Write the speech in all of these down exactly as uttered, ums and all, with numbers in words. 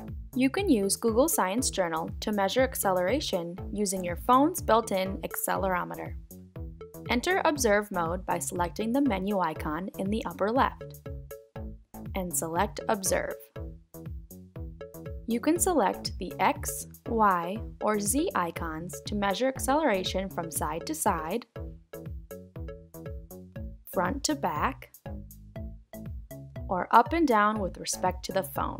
You can use Google Science Journal to measure acceleration using your phone's built-in accelerometer. Enter Observe mode by selecting the menu icon in the upper left, and select Observe. You can select the X, Y, or Z icons to measure acceleration from side to side, front to back, or up and down with respect to the phone.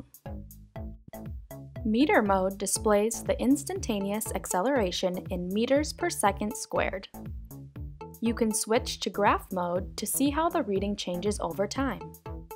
Meter mode displays the instantaneous acceleration in meters per second squared. You can switch to graph mode to see how the reading changes over time.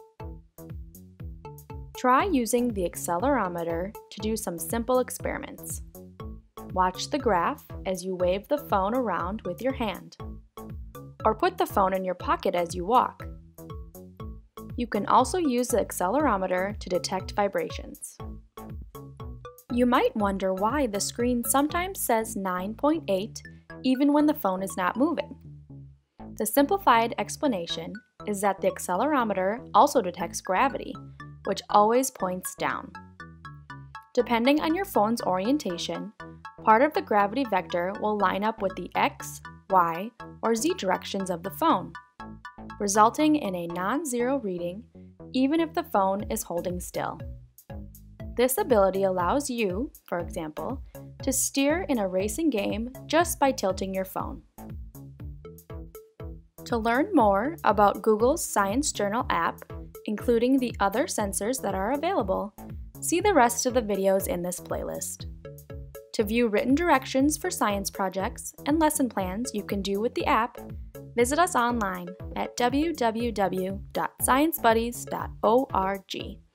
Try using the accelerometer to do some simple experiments. Watch the graph as you wave the phone around with your hand, or put the phone in your pocket as you walk. You can also use the accelerometer to detect vibrations. You might wonder why the screen sometimes says nine point eight even when the phone is not moving. The simplified explanation is that the accelerometer also detects gravity, which always points down. Depending on your phone's orientation, part of the gravity vector will line up with the X, Y, or Z directions of the phone, resulting in a non-zero reading even if the phone is holding still. This ability allows you, for example, to steer in a racing game just by tilting your phone. To learn more about Google's Science Journal app, including the other sensors that are available, see the rest of the videos in this playlist. To view written directions for science projects and lesson plans you can do with the app, visit us online at w w w dot science buddies dot org.